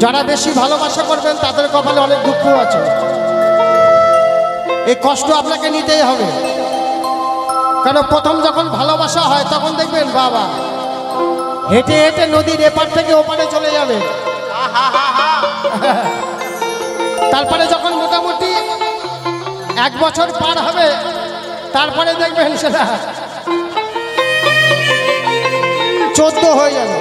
যারা বেশি ভালোবাসা করবেন তাদের কপালে অনেক দুঃখ আছে, এই কষ্ট আপনাকে নিতেই হবে। কারণ প্রথম যখন ভালোবাসা হয় তখন দেখবেন বাবা হেঁটে হেঁটে নদীর এপার থেকে ওপারে চলে যাবে। তারপরে যখন মোটামুটি 1 বছর পার হবে তারপরে দেখবেন সেটা 14 হয়ে যাবে।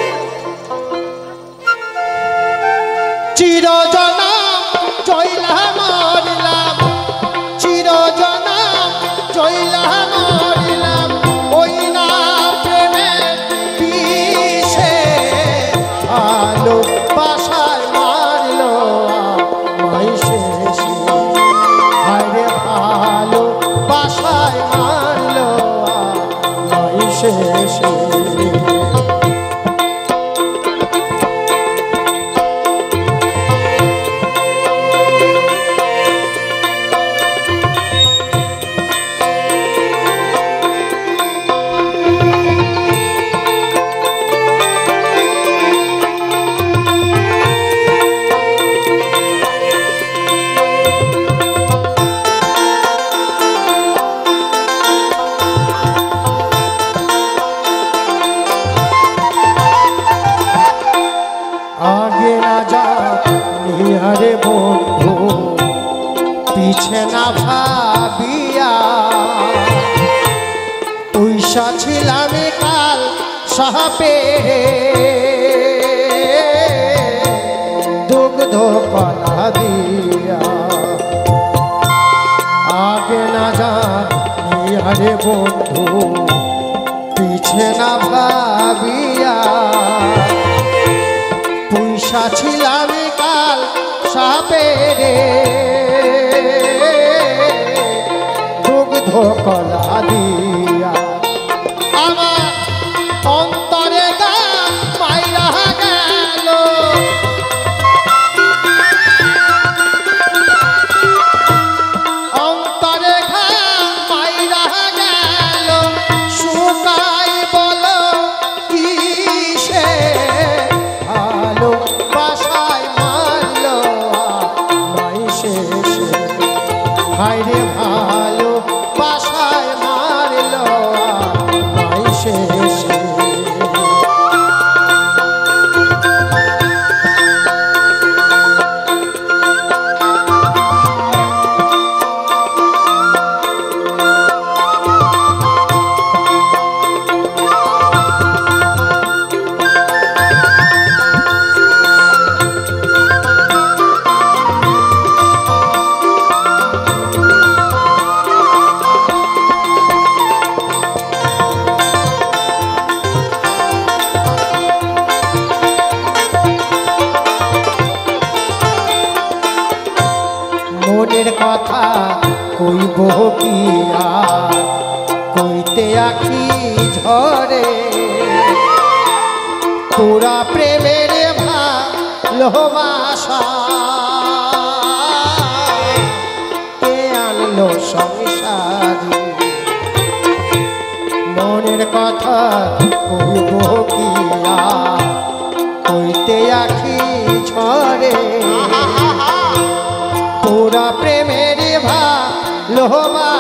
চিরজনম চইলা মরিলাম, চিরজনম চইলা মরিলাম, ওই না প্রেমের বিষে ভালোবাসায় মারলো আমায় শেষে, হায়রে ভালোবাসায় মারলো আমায় শেষে। आगे ना जा निहारे बंधु पीछे ना भाबिया, उइसा छिलाम काल सापे दुग्ध कला दिया। आगे ना जा निहारे बंधु पीछे ना भाबिया, पुइसा छिलाम काल सापे दुग्ध कला दिया। आमार अंतरे गान माइरा गेल, अंतरे गान माइरा गेल, शुकाई बोलो किसे ভালোবাসায় মারলো আমায় শেষে, হায়রে ভালোবাসায় মারলো আমায় শেষে। মনের কথা কইব কি আর কইতে আখি ঝরে, তোরা প্রেমের ভালোবাসা কে আনলো সংসারে। মনের কথা কইব কি আর কইতে আখি ঝরে, তোরা প্রেমের ভালোবাসা